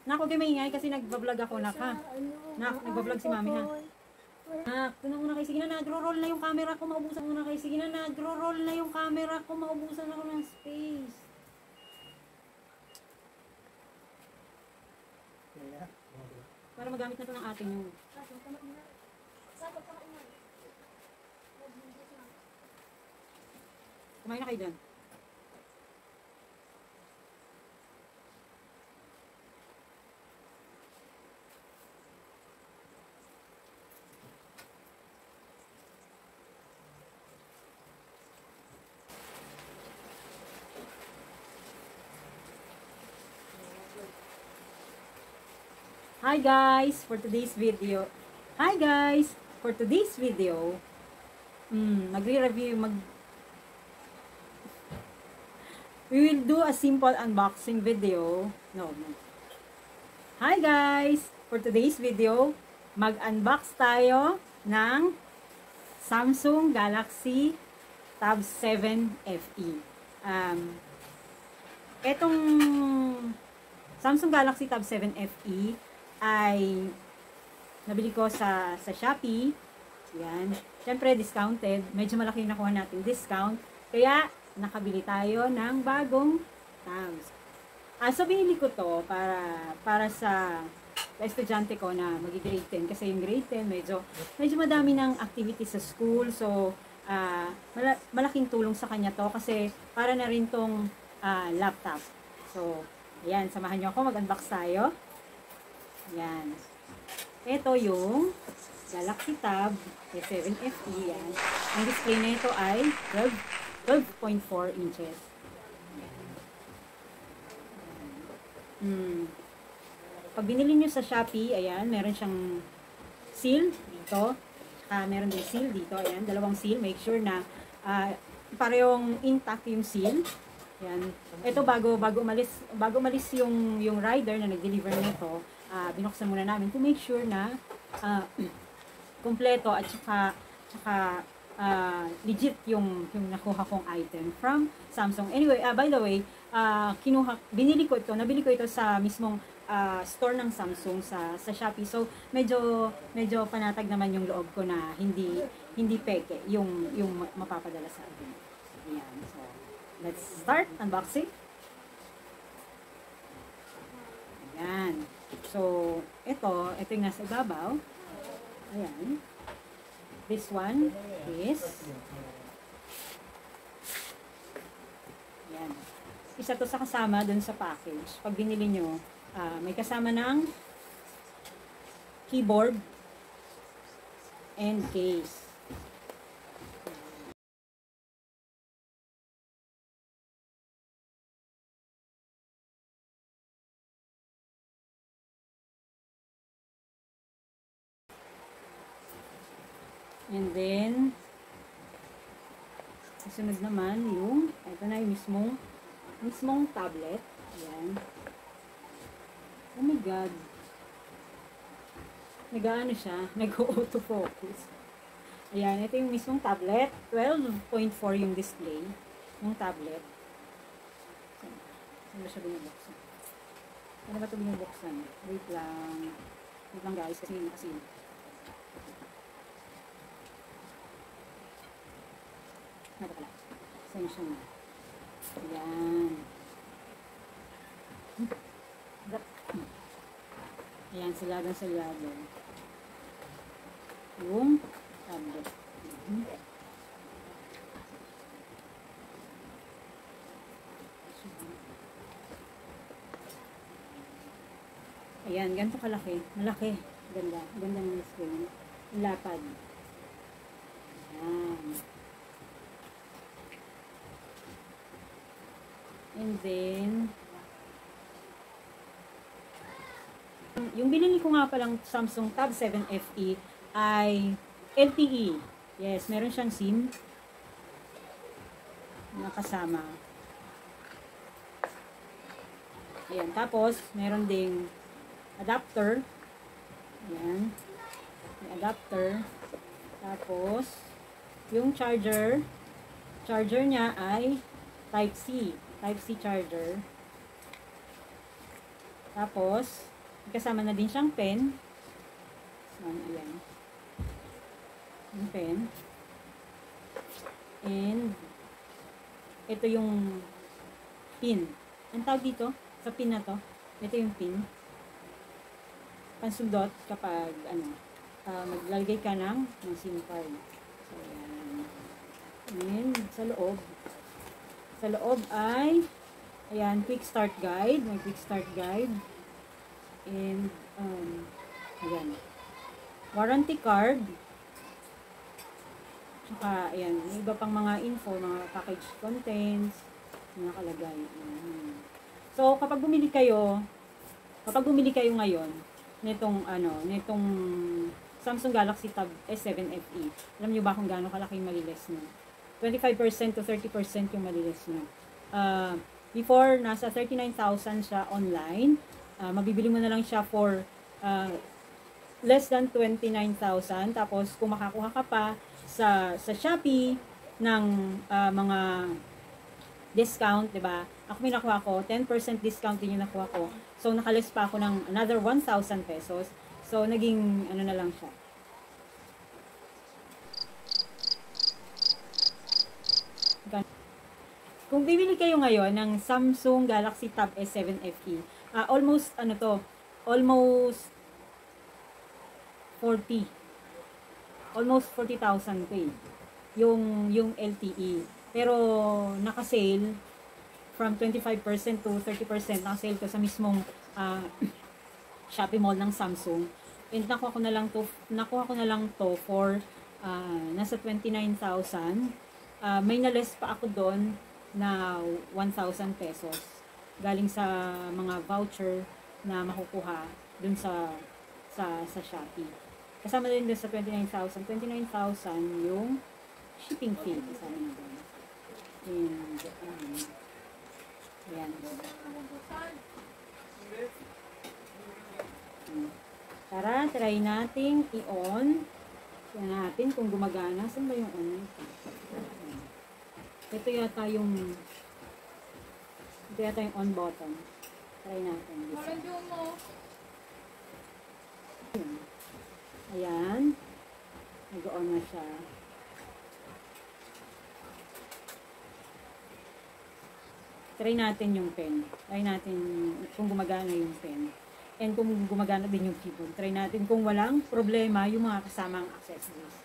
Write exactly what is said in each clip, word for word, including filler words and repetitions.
Nak, huwag kayo maingay kasi nagbablog ako, nak, ha? Nak, nagbablog si mami, ha? Nak, tunan mo na kayo. Sige na, nagro-roll na yung camera ko. Maubusan mo na kayo. Sige na, nagro-roll na yung camera ko. Maubusan ako ng space. Para magamit na to ng ating yung... Kumain na kayo dyan. Hi guys, for today's video. Hi guys, for today's video. Hmm, magre-review mag We will do a simple unboxing video. No, no. Hi guys, for today's video, mag-unbox tayo ng Samsung Galaxy Tab seven F E. Um, etong Samsung Galaxy Tab seven F E ay nabili ko sa sa Shopee. Yan. Siyempre, discounted. Medyo malaki yung nakuha natin discount. Kaya, nakabili tayo ng bagong tabs. Ah, so, binili ko to para para sa estudyante ko na mag-grade ten. Kasi yung grade ten, medyo, medyo madami ng activities sa school. So, ah, mala malaking tulong sa kanya to. Kasi, para na rin tong ah, laptop. So, ayan. Samahan nyo ako. Mag-unbox tayo. Yan. Ito yung Galaxy Tab seven F E. Yan. Ang display na ito ay twelve point four inches. Hmm. Pag binili nyo sa Shopee, ayan, meron siyang seal dito. Saka meron din seal dito. Ayan, dalawang seal. Make sure na uh, parehong intact yung seal. Ayan. Ito bago bago umalis, bago umalis yung yung rider na nag-deliver nito. Uh, binuksan muna namin to make sure na uh, kompleto at saka, saka uh, legit yung, yung nakuha kong item from Samsung. Anyway, uh, by the way, uh, kinuha, binili ko ito, nabili ko ito sa mismong uh, store ng Samsung sa, sa Shopee. So, medyo, medyo panatag naman yung loob ko na hindi, hindi peke yung, yung mapapadala sa akin. Ayan. So, let's start unboxing. Ayan. So, ito, ito yung nasa ibabaw. Ayan. This one is ayan. Isa to sa kasama dun sa package. Pag binili nyo, uh, may kasama ng keyboard and case. And then, susunod naman yung, ito na yung mismong, mismong tablet. Ayan. Oh my God. Nag-ano siya, nag-autofocus. Ayan, ito yung mismong tablet. twelve point four yung display ng tablet. Saan ba siya binubuksan? Ano ba ito binubuksan? Wait lang. Wait lang guys, kasi kasi Ano pala? Sensya na. Ayan. Ayan, silagan-silado. Yung tablet. Ayan, ganito kalaki. Malaki. Ganda. Ganda ng screen. Lapad. Ayan. And then, yung binili ko nga palang Samsung Tab seven F E ay L T E. Yes, meron siyang SIM na kasama. Ayan, tapos, meron ding adapter. Ayan. May adapter. Tapos, yung charger, charger niya ay Type C. Type C charger. Tapos, Kasama na din siyang pen. So, ayan. Yung pen. And, ito yung pin. Ang tawag dito, sa pin na to, ito yung pin. Pansundot kapag, ano, uh, maglalagay ka ng, ng SIM card. So, ayan. And, sa loob, sa loob ay, ayan, quick start guide. May quick start guide. And, um, ayan. Warranty card. Tsaka, ayan, may iba pang mga info, mga package contents, na nakalagay. Ayan. So, kapag bumili kayo, kapag bumili kayo ngayon, nitong, ano, nitong Samsung Galaxy Tab S seven F E, alam nyo ba kung gaano kalaki yung maliles nyo? twenty-five percent to thirty percent yung maliles nyo. Uh, before, nasa thirty-nine thousand siya online. Uh, mabibili mo na lang siya for uh, less than twenty-nine thousand. Tapos, kung makakuha ka pa sa sa Shopee ng uh, mga discount, 'di ba? Ako may nakuha ko, ten percent discount din yung nakuha ko. So, nakaless pa ako ng another one thousand pesos. So, naging ano na lang siya. Kung bibili kayo ngayon ng Samsung Galaxy Tab S seven F E, uh, almost, ano to, almost forty. Almost forty thousand to eh. Yung, yung L T E. Pero, naka-sale from twenty-five percent to thirty percent. Naka-sale to sa mismong uh, Shopee Mall ng Samsung. And nakuha ko na lang to, nakuha ko na lang to for uh, nasa twenty-nine thousand. Uh, may na-less pa ako doon na one thousand pesos. Galing sa mga voucher na makukuha dun sa sa sa Shopee. Kasama din dun sa twenty-nine thousand. twenty-nine thousand yung shipping fee. Kasama na dun. And, um, ayan. Tara, try natin i-on. Tignan natin kung gumagana. Saan ba yung on? Ito yata yung ito yata yung on button. Try natin. Ayan. Nag-on na siya. Try natin yung pen. Try natin kung gumagana yung pen. And kung gumagana din yung keyboard. Try natin kung walang problema yung mga kasamang accessories.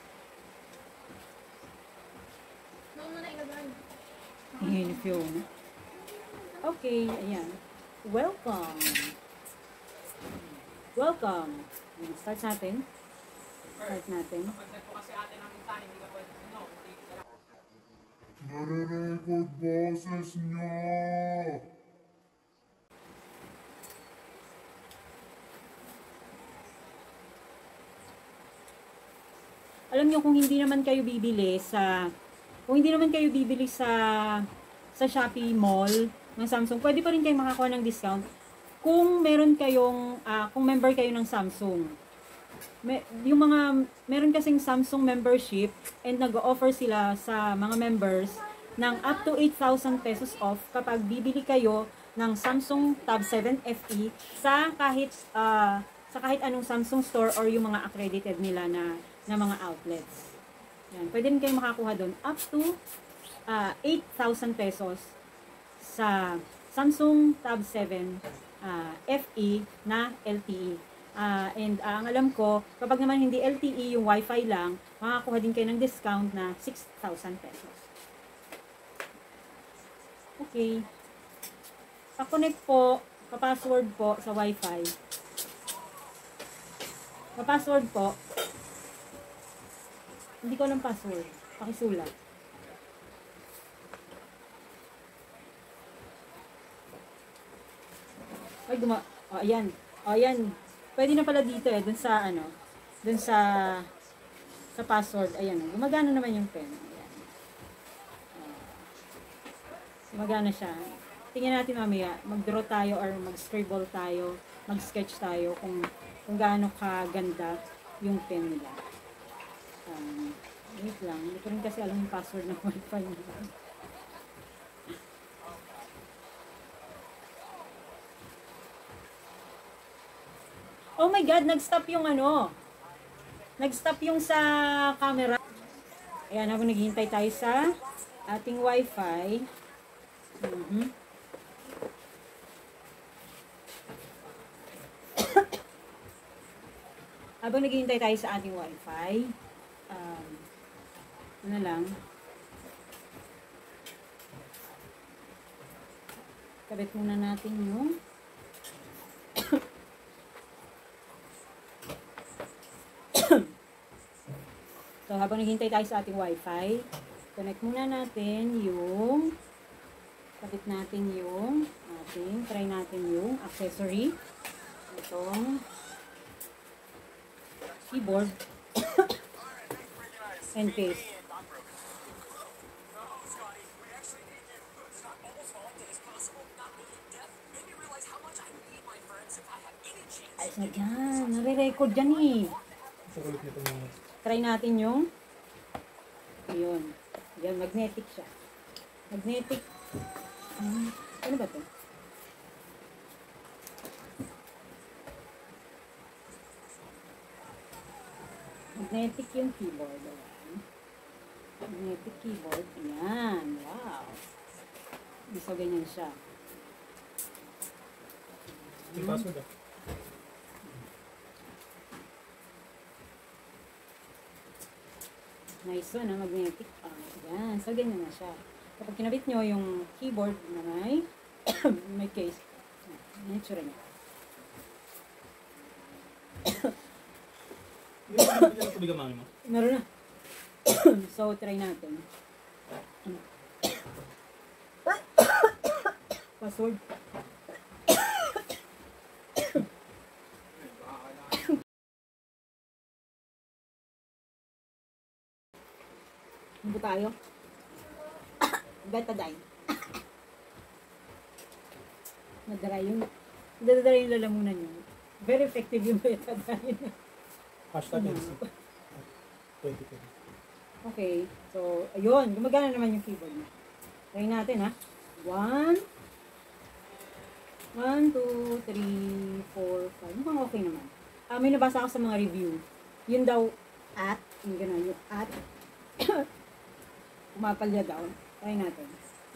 Ayan yung okay, ayan. Welcome. Welcome. Start natin. Start natin. Nare-record boses niyo. Alam niyo kung hindi naman kayo bibili sa kung hindi naman kayo bibili sa sa Shopee Mall ng Samsung, pwede pa rin kayo makakuha ng discount kung meron kayong uh, kung member kayo ng Samsung. May, yung mga meron kasing Samsung membership and nag-o-offer sila sa mga members ng up to eight thousand pesos off kapag bibili kayo ng Samsung Tab seven F E sa kahit uh, sa kahit anong Samsung store or yung mga accredited nila na na mga outlets. Yan, pwede rin kayo makakuha doon up to uh, eight thousand pesos sa Samsung Tab seven uh, F E na L T E. Uh, and uh, ang alam ko, kapag naman hindi L T E, yung Wi-Fi lang, makakuha din kayo ng discount na six thousand pesos. Okay. Pa-connect po, pa-password po sa Wi-Fi. Pa-password po. Hindi ko alam password. Pakisulat. Ay, guma... O, oh, ayan. O, oh, ayan. Pwede na pala dito eh. Dun sa, ano, dun sa, sa password. Ayan. Gumagana naman yung pen. Ayan. Uh, gumagana siya. Tingnan natin mamaya. Mag-draw tayo or mag-scribble tayo. Mag-sketch tayo kung, kung gaano kaganda yung pen nila. Um, wait lang. Hindi ko rin kasi alam yung password ng Wi-Fi nila. Oh my God, nag-stop yung ano. Nag-stop yung sa camera. Ayan, habang naghihintay tayo sa ating wifi. Mm-hmm. Habang naghihintay tayo sa ating wifi, um, ano lang, kabit muna natin yung so, habang naghihintay tayo sa ating wifi, connect muna natin yung kabit natin yung ating, try natin yung accessory. Itong keyboard and case. Ay, na dyan. Nare-record dyan eh. Try natin yung ayun. Yan, magnetic siya. Magnetic. Um, ano ba ito? Magnetic yung keyboard. Ayan. Magnetic keyboard. Ayan. Wow. So, ganyan siya. Yung password ah. Nice one, ah, magnetic. Ah, yan. So, ganyan na siya. Kapag kinabit nyo yung keyboard na may, may case, yan yung tsura niya. Hindi mo na tubig ang mami mo? Meron na. So, try natin. Password. Hindi tayo. Betadine. Nadara yung, nadara yung lalamunan nyo. Very effective yung betadine. Hashtag N C. twenty twenty. Okay. So, ayun. Gumagana naman yung keyboard mo. Try natin ha. One. One, two, three, four, five. Mukhang okay naman. Ah, may nabasa ako sa mga review. Yun daw, at, yung gano'n, yung at, umapalya daw. Try natin.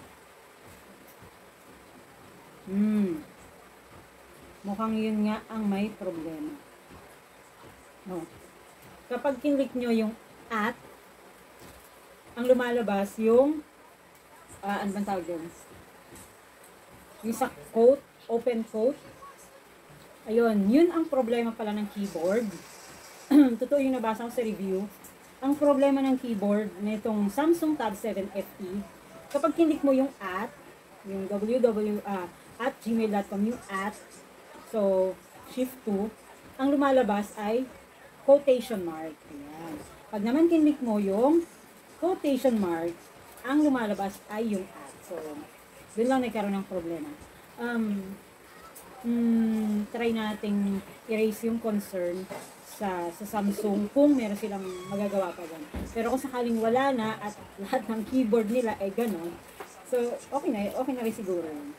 Hmm. Mukhang yun nga ang may problema. No. Kapag kinlik nyo yung at, ang lumalabas yung, uh, ano bang tawag yun? Yung sa quote, open quote. Ayun, yun ang problema pala ng keyboard. Totoo yung nabasa ko sa review. Ang problema ng keyboard nitong Samsung Tab seven F E, kapag kinlik mo yung at, yung www, uh, at gmail dot com, yung at, so, shift two, ang lumalabas ay quotation mark. Ayan. Pag naman kinlik mo yung quotation mark, ang lumalabas ay yung at. So, yun lang nagkaroon ng problema. Um, mm, try nating erase yung concern sa sa Samsung kung meron silang magagawa pa dyan. Pero kung sakaling wala na at lahat ng keyboard nila ay gano'n, so okay na, okay na rin siguro yun.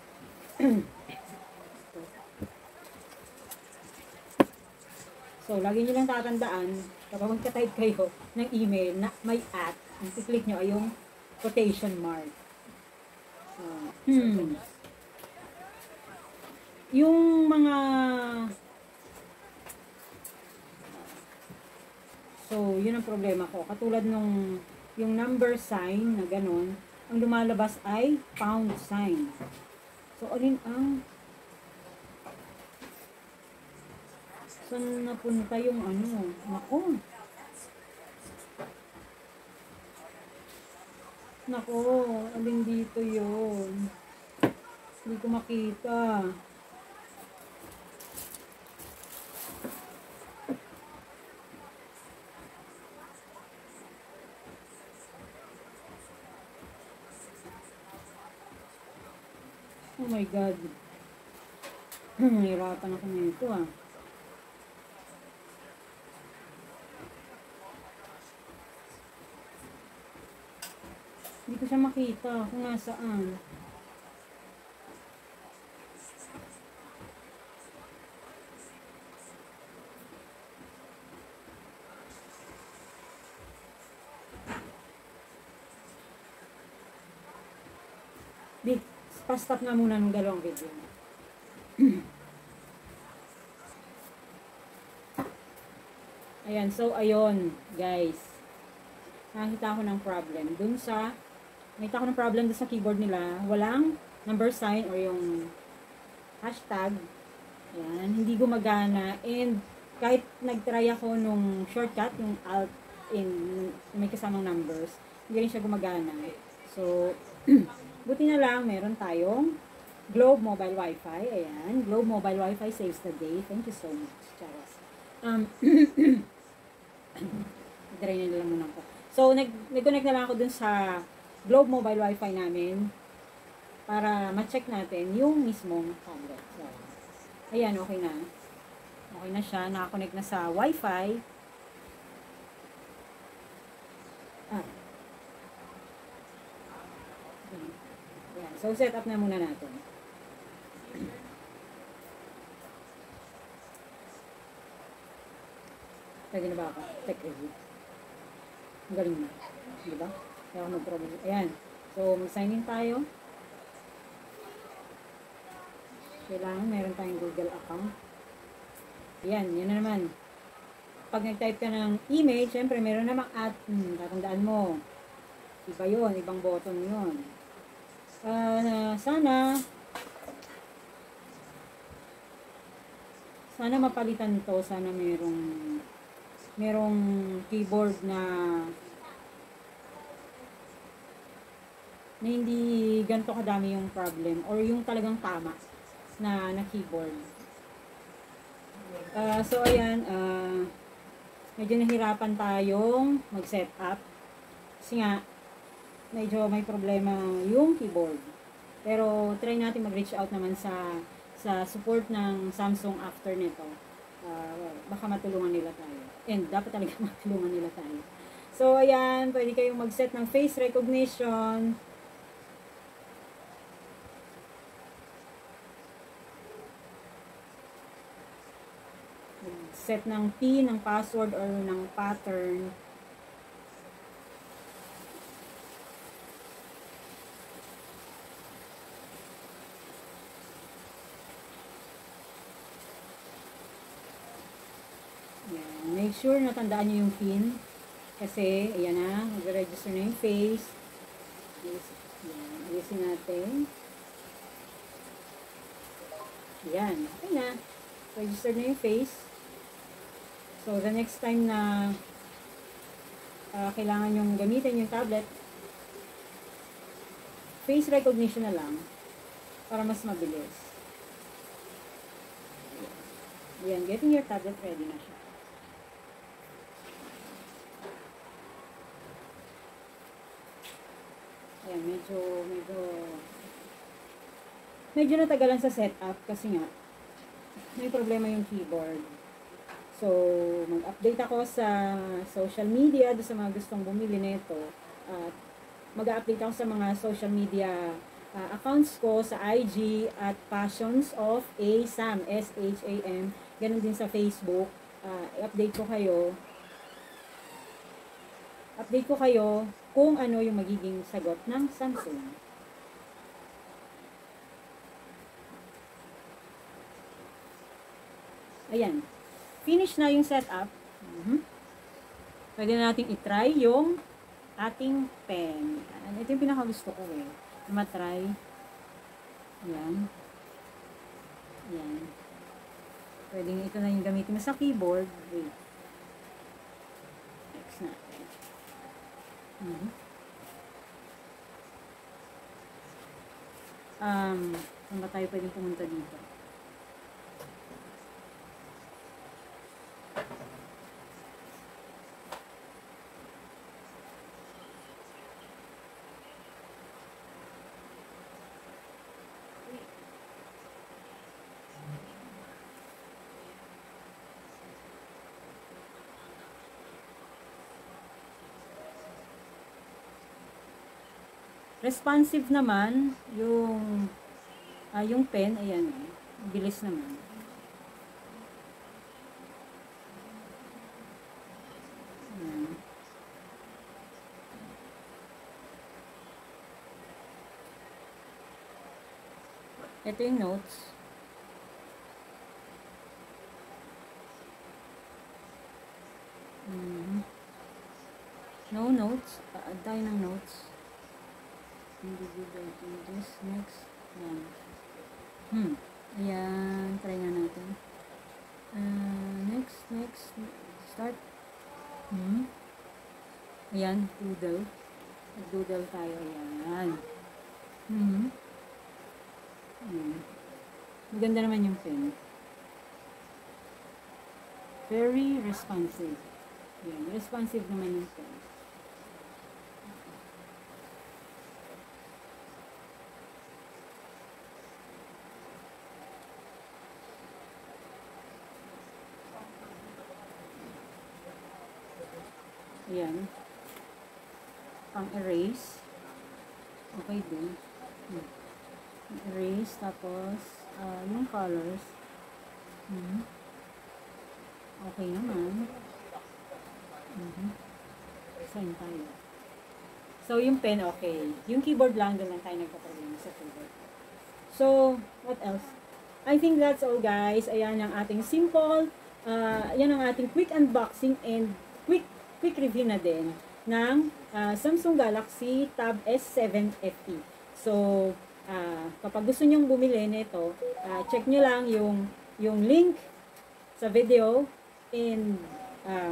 So, lagi nyo lang tatandaan, kapag magka-type kayo ng email na may at, ang click nyo ay yung quotation mark. Uh, hmm. Yung mga so, yun ang problema ko. Katulad nung yung number sign na ganun, ang lumalabas ay pound sign. So, alin ang saan napunta yung ano? Nako. Nako, alin dito yun? Hindi ko makita. Oh my God. Nahirapan ako nito ah. Hindi ko siya makita kung nasaan. Di, pa-stop nga muna ng dalawang video. Ayan, so ayun, guys. Nakita ko ng problem. Dun sa, nakita ko ng problem dun sa keyboard nila. Walang number sign or yung hashtag. Ayan, hindi gumagana. And kahit nag-try ako nung shortcut, yung alt in, may kasamang numbers, hindi rin siya gumagana. So, buti na lang, meron tayong Globe Mobile Wi-Fi. Ayan, Globe Mobile Wi-Fi saves the day. Thank you so much, Charos. Um, i-try na lang muna ko. So, nag- nag-connect na lang ako dun sa Globe Mobile Wi-Fi namin para ma-check natin yung mismong tablet. So, ayan, okay na. Okay na siya. Nakakonect na sa Wi-Fi. Ah. Ayan. So, set up na muna natin. Pwede na ba ako? Tech review. Ang galing na. Diba? Kaya ako mag-problem. Ayan. So, mag-sign in tayo. Kailangan meron tayong Google account. Ayan. Yan na naman. Pag nag-type ka ng email, syempre meron namang at, hmm, tatandaan mo. Iba yun. Ibang button yun. Uh, sana sana mapalitan ito. Sana merong merong keyboard na na hindi ganito kadami yung problem or yung talagang tama na na keyboard. Uh, so ayan, uh, medyo nahirapan tayong mag-set up kasi nga medyo may problema yung keyboard. Pero try natin mag-reach out naman sa sa support ng Samsung after nito. Uh, baka matulungan nila tayo. And dapat talaga matulungan nila tayo. So, ayan, pwede kayong mag-set ng face recognition. Mag-set ng PIN, ng password, or ng pattern. Make sure na tandaan nyo yung PIN. Kasi, ayan na, mag-register na yung face. Ayan, alisin natin. Ayan, okay na. Register na yung face. So, the next time na uh, kailangan yung gamitin yung tablet, face recognition na lang para mas mabilis. Ayan, getting your tablet ready na siya. Ayan, medyo, medyo, medyo natagalan sa setup kasi nga, may problema yung keyboard. So, mag-update ako sa social media, do sa mga gustong bumili nito. At mag-update ako sa mga social media uh, accounts ko sa I G at Passions of A Sam, S H A M. Ganon din sa Facebook. Uh, i-update ko kayo. Update ko kayo kung ano yung magiging sagot ng Samsung. Ayan. Finish na yung setup. Mm-hmm. Pwede na natin itry yung ating pen. Ayan. Ito yung pinakagusto ko eh. Matry. Ayan. Ayan. Pwede ito na yung gamitin mo sa keyboard. Wait. X natin. Mm-hmm. Um, saan ba tayo pwedeng pumunta dito? Responsive naman yung uh, yung pen, ayan, bilis naman. Ayan. Ito yung notes. Mm. No notes. Add tayo ng notes. Individual pages. Next. Yan. Hmm. Ayan. Try nga natin. Uh, next. Next. Start. Hmm. Ayan. Doodle. Doodle tayo. Ayan. Hmm. Hmm. Maganda naman yung pen. Very responsive. Ayan. Responsive naman yung pen. Ayan. Pang erase. Okay din. Hmm. Erase. Tapos, uh, yung colors. Hmm. Okay naman. Mm-hmm. Sign tayo. So, yung pen, okay. Yung keyboard lang, doon lang tayo nagpa-problema sa keyboard. So, what else? I think that's all, guys. Ayan ang ating simple. Uh, ayan ang ating quick unboxing and quick quick review na din ng uh, Samsung Galaxy Tab S seven F E. So, uh, kapag gusto nyong bumili nito, uh, check nyo lang yung, yung link sa video and uh,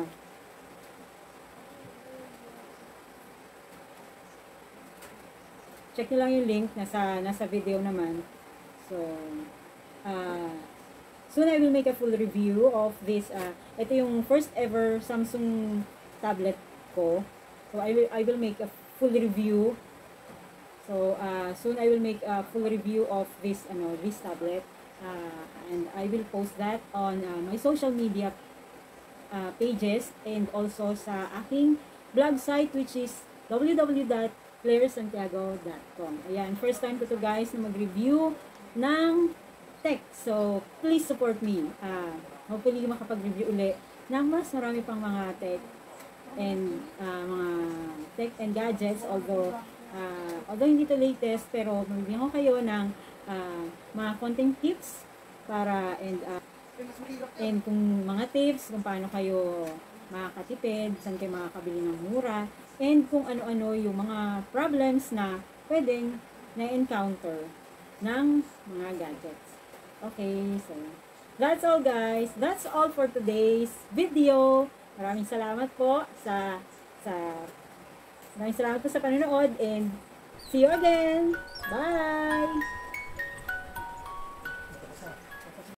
check nyo lang yung link nasa, nasa video naman. So, uh, soon I will make a full review of this. Uh, ito yung first ever Samsung tablet ko. So, I will, I will make a full review. So, uh, soon I will make a full review of this, ano, this tablet. Uh, and I will post that on uh, my social media uh, pages and also sa aking blog site, which is w w w dot claire santiago dot com. Ayan, first time ko to, guys, na mag-review ng tech. So, please support me. Uh, hopefully, makapag-review uli ng mas marami pang mga tech and uh, mga tech and gadgets. Although, uh, although hindi to latest, pero mabibigyan ko kayo ng uh, mga konting tips para and uh, and kung mga tips kung paano kayo makakatipid, saan kayo makakabili ng mura, and kung ano-ano yung mga problems na pwedeng na-encounter ng mga gadgets. Okay, so that's all, guys. That's all for today's video. Maraming salamat po sa sa maraming salamat po sa panonood and see you again. Bye!